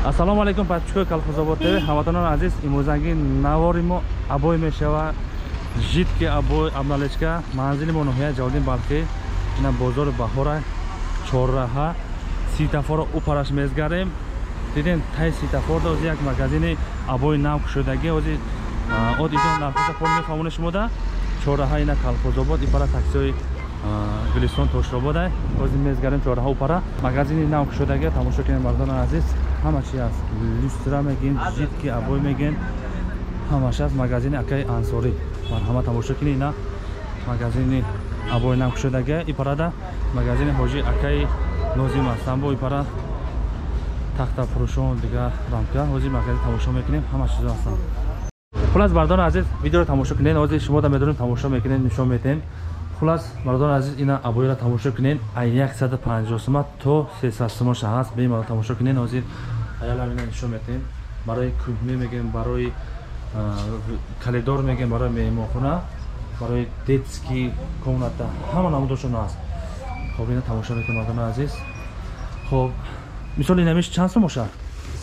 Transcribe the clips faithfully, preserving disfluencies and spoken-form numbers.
Assalomu alaykum Patchko Kolxozobod T V. Hamatonon aziz, imrozangi navorimo aboy meshava jitki aboy abnalechka manzilimon ҳоя ҷавдин балки ина бозор баҳора чорраҳа ситафора упараш мезгарем. Диден тай ситафорда ози як магазини абой нав кушодаги ози од идон нархоса фон мефамоне шумода чорраҳа ина Колхозобод ипара таксиои Гулистон Тошробода ози мезгарем чорраҳа упара магазини нав кушодаги тамошо кунем мардони азиз. Hamma şey az. Lüstra megin, jitki aboy megin. Hamma şey az. Magazini akay ansori. Marhamat tamosha kini ina magazini aboy nam kuşodagi iparada magazini hoji akay nozim asambo ipara taxta furushon diga ramka hoji magazin tamosha mekinیم. Hamma şey asan. Xulas mardon aziz video tamosha kinin. Hoji shuma da medonim tamosha mekinیم nishon metem. Xulas mardon aziz ina aboy ra tamosha kinin. صد و پنجاه سوم تو سیصد سوم شهاس به ما تماشا کنین. حاضر حالا اینا نشون میدیم برای کوبمی میگیم برای کلیدار میگیم برای مهمانخانه برای دیتسکی کموناتا همه نمودشون هست. خب اینا تماشا میکنیم مردم عزیز. خب مثال این همیشه چند سوم باشه؟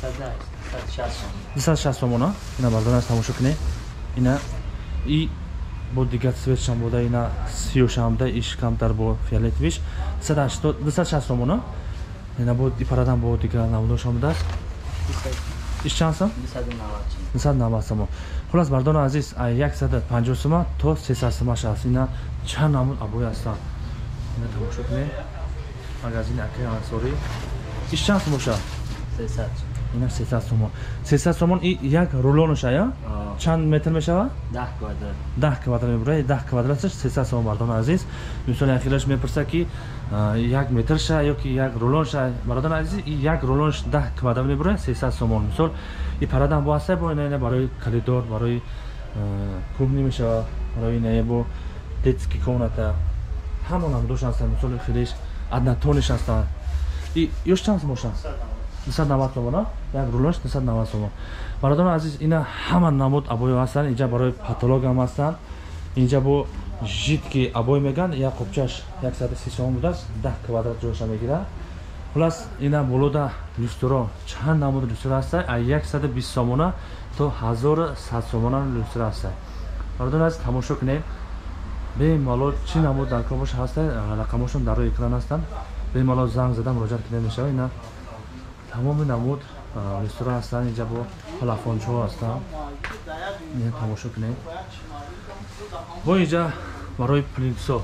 دویست و شصت سوم نه اینا مردم عزیز تماشا کنین. اینا ای بود دیگه سویت شام بوده اینا سی و شام ده ایش کم در با فیالت ویش دویست و شصت سوم نه اینا بود ایپارادم بود دیگه نمودو شام ده ایش چند سوم؟ دویست و نود سوم. خلاص مردان عزیز صد و پنجاه سوم تا سیصد سوم هست. اینا چند نمود ابوی هستن. اینا تماشا کنید مغازین اکای انصاری. ایش چند سوم باشه؟ سیصد. اینا سیصد سوم. سیصد سوم این یک رولونش یا چند متر میشه؟ ده کوادرات. ده کوادرات میبره. ده کوادراتش سیصد سوم مردان عزیز. مثلا اخیرش میپرسه که یک متر شه یا که یک رولون شه مردان عزیز یک رولونش ده کوادرات میبره سیصد سوم. مثلا این پرادم واسه با اینا برای کلیدار برای کوبنی میشه برای اینا با دیتسکی کوناتا همون هم دوش هستن. مثلا خیلیش ادنا تونش هستن. ای یوش چند سوم باشه؟ دویست و نود سوم نه یک رولونش دویست و نود سوم. مردان عزیز اینا همه نمود ابوی هستن. اینجا برای پاتولوگ هم هستن. اینجا با جیتکی ابوی میگن یک قبچش صد و سی سوم بوده ده کوادرات جوش میگیره. خلاص اینا بلودا لوسترا چند نمود لوسترا هست. صد و بیست سوم تا هزار و صد سوم لوسترا هست. مردان عزیز تماشا کنید. به مالو چی نمود در کامش هست رقمشون در روی اکران هستن. به مالو زنگ زدم مراجعه کنید میشه. اینا تمام نمود لوسترا هستن. اینجا با پلافونچو هستن. اینا تماشا کنید. با اینجا برای پلینکسو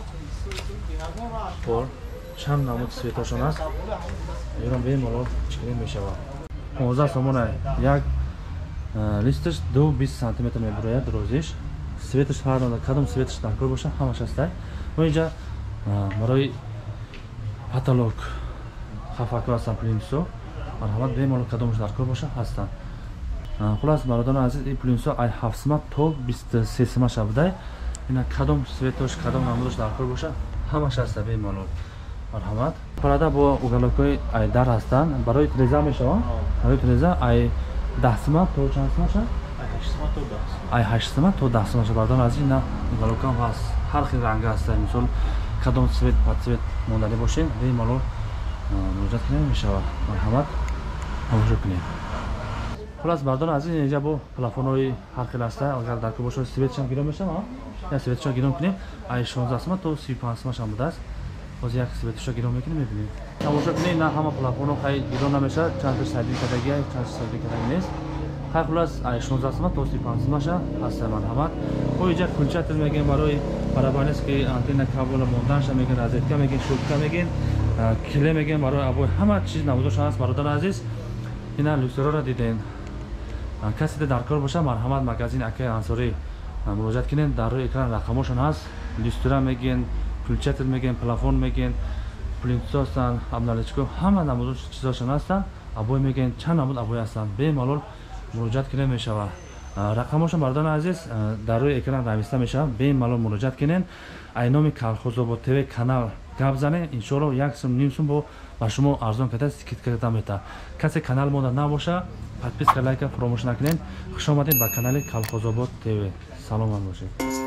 پر چند نمود سویتاشون هست. ایران به مالو چکنی میشه. پانزده سومونه یک لیستش دو بیست سانتی متر میبره درازیش. سویتش هر نوع کدوم سویتش در کار باشه همش هست. و اینجا برای پاتولوگ خفاکو هستن پلینکسو. مرحمت به مالو کدومش در کار باشه هستن. خلاص مردان عزیز این پلینکسو ای هفتصد تا بیست و سه سوم شده. اینا کدوم سویتش کدوم نمودش در کار باشه همش هست به مالو. مرحمت پرادا با اوگالوکای ای در هستن. برای تریزا میشه. برای تریزا ای ده سوم تا چند سوم شه؟ ای هشت سوم تا ده سوم شه. مردان عزیز اینا اوگالوکا هم هست. هر خیلی رنگ هست. مثلا کدوم سویت پات سویت موندنی باشین به مالو مراجعه کنید میشه. مرحمت تماشا کنید. خلاص مردان عزیز اینجا با پلافونای هر خیلی هست. اگر در کو باشه سویتش هم گیرم میشه ما یا سویتش گیرم کنیم. ای شانزده سوم تا سی و پنج سوم هم بوده است. باز یک سویتش گیرم میکنیم میبینید. تماشا کنید. نه همه پلافونو خیلی گیرم نمیشه. چند تا سایدی کدگی چند تا سایدی کدگی نیست. خلاص ای شانزده سوم تا سی و پنج سوم هست. مرحمت و اینجا کنچات میگیم برای پرابانس که آنتنا کابل موندنش میگن ازتکا میگن شوکا میگن کله میگن برای ابو همه چیز نمودش هست. مردان عزیز اینا لوسترا را دیدین. کسی در کار باشه مرحمت مغازین اکای انصاری مراجعه کنین. در روی اکران رقمشون هست. لوسترا میگن کلچت میگن پلافون میگن پلینکسو هستن ابنالچکو همه نمود چیزاشون هستن. ابوی میگن چند نمود ابوی هستن به مالول مراجعه کنین میشه. رقمشون مردان عزیز در روی اکران نوشته میشه. به مالول مراجعه کنین. اینامی Kolxozobod T V کانال گپ زنین. ان شاء الله یک سوم نیم سوم با با شما ارزان کده سکیت کردم میتا. کسی کانال مون نباشه подписка лайка فراموش نکنین. خوش آمدین به کانال Kolxozobod T V. سلام باشید.